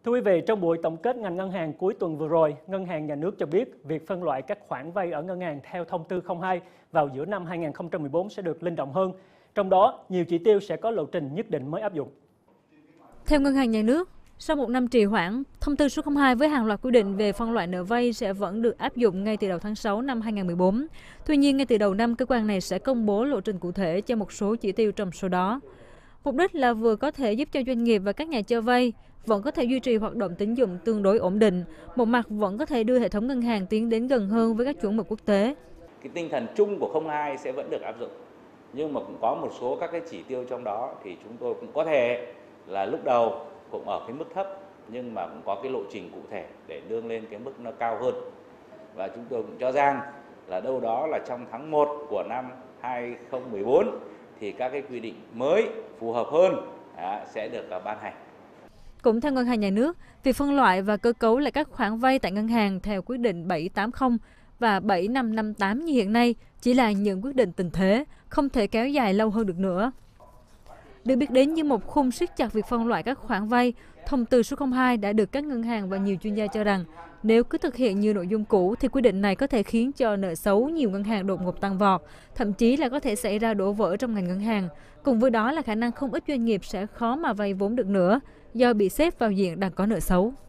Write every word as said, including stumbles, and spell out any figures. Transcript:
Thưa quý vị, trong buổi tổng kết ngành ngân hàng cuối tuần vừa rồi, Ngân hàng Nhà nước cho biết việc phân loại các khoản vay ở ngân hàng theo thông tư không hai vào giữa năm hai nghìn không trăm mười bốn sẽ được linh động hơn. Trong đó, nhiều chỉ tiêu sẽ có lộ trình nhất định mới áp dụng. Theo Ngân hàng Nhà nước, sau một năm trì hoãn, thông tư số không hai với hàng loạt quy định về phân loại nợ vay sẽ vẫn được áp dụng ngay từ đầu tháng sáu năm hai nghìn không trăm mười bốn. Tuy nhiên, ngay từ đầu năm, cơ quan này sẽ công bố lộ trình cụ thể cho một số chỉ tiêu trong số đó. Mục đích là vừa có thể giúp cho doanh nghiệp và các nhà cho vay vẫn có thể duy trì hoạt động tín dụng tương đối ổn định, một mặt vẫn có thể đưa hệ thống ngân hàng tiến đến gần hơn với các chuẩn mực quốc tế. Cái tinh thần chung của không hai sẽ vẫn được áp dụng, nhưng mà cũng có một số các cái chỉ tiêu trong đó thì chúng tôi cũng có thể là lúc đầu cũng ở cái mức thấp, nhưng mà cũng có cái lộ trình cụ thể để nâng lên cái mức nó cao hơn. Và chúng tôi cũng cho rằng là đâu đó là trong tháng một của năm hai nghìn không trăm mười bốn thì các cái quy định mới phù hợp hơn à, sẽ được ban hành. Cũng theo Ngân hàng Nhà nước, việc phân loại và cơ cấu lại các khoản vay tại ngân hàng theo quyết định bảy tám không và bảy năm năm tám như hiện nay chỉ là những quyết định tình thế, không thể kéo dài lâu hơn được nữa. Được biết đến như một khung siết chặt việc phân loại các khoản vay, thông tư số không hai đã được các ngân hàng và nhiều chuyên gia cho rằng nếu cứ thực hiện như nội dung cũ thì quy định này có thể khiến cho nợ xấu nhiều ngân hàng đột ngột tăng vọt, thậm chí là có thể xảy ra đổ vỡ trong ngành ngân hàng. Cùng với đó là khả năng không ít doanh nghiệp sẽ khó mà vay vốn được nữa do bị xếp vào diện đang có nợ xấu.